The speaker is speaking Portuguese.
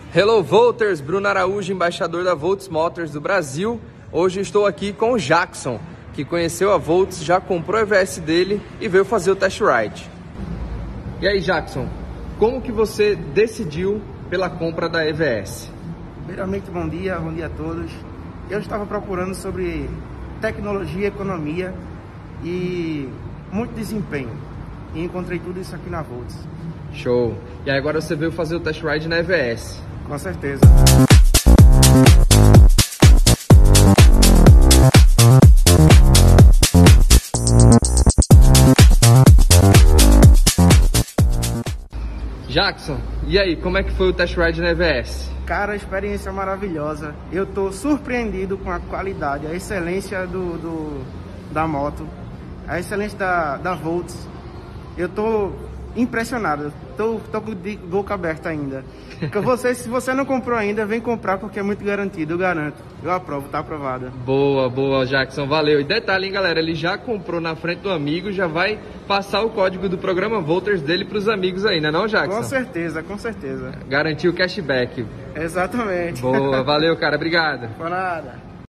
Hello Voters, Bruno Araújo, embaixador da Volts Motors do Brasil. Hoje estou aqui com o Jackson, que conheceu a Volts, já comprou a EVS dele e veio fazer o test ride. E aí, Jackson, como que você decidiu pela compra da EVS? Primeiramente, bom dia a todos. Eu estava procurando sobre tecnologia, economia e muito desempenho. E encontrei tudo isso aqui na Volts. Show! E aí agora você veio fazer o test ride na EVS? Com certeza. Jackson, e aí, como é que foi o test ride na EVS? Cara, a experiência maravilhosa. Eu tô surpreendido com a qualidade, a excelência da moto, a excelência da Volts. Eu tô impressionado, tô com boca aberta ainda. Se você não comprou ainda, vem comprar porque é muito garantido, eu garanto. Eu aprovo, tá aprovada. Boa, boa, Jackson, valeu. E detalhe, hein, galera, ele já comprou na frente do amigo, já vai passar o código do programa Voters dele pros amigos aí, não é não, Jackson? Com certeza, com certeza. Garantiu o cashback. Exatamente. Boa, valeu, cara, obrigado. Por nada.